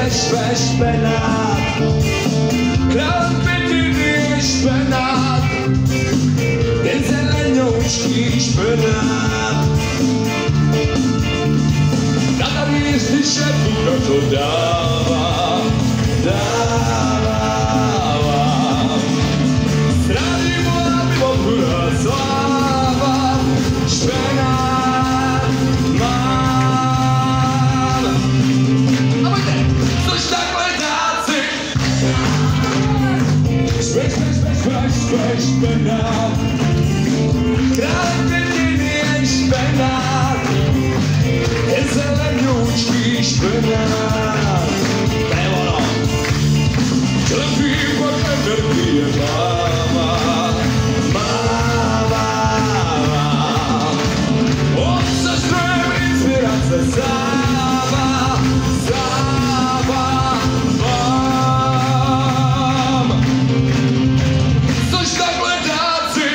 Špenát, králem pětiny špenát, ten zelenoučký špenát. Na talíř, když je půlka, to dává. Strávím mu, aby obhura sláva, špenát mám. A pojďte, což takhle dáci. Špenát, králem pětiny je špenát, je zelenoučký špenát. To je ono. Člepí pak energie máma. On se zdrojem inspirace Sáva mám. Což takhle dáci.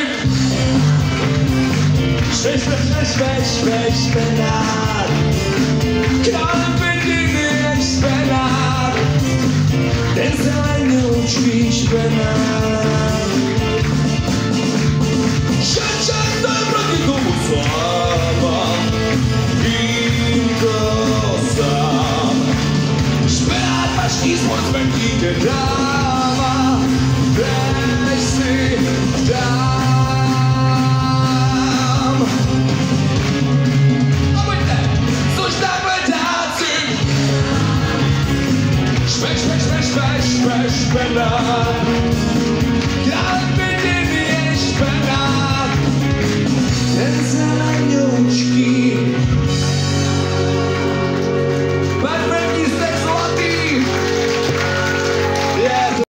Špenát, králem pětiny je špenát, ten zelenoučký špenát. Šenčen, to je proti tomu sláva, víko sám. Špenát paští spod zmentíte dává, než si dám. Špenát.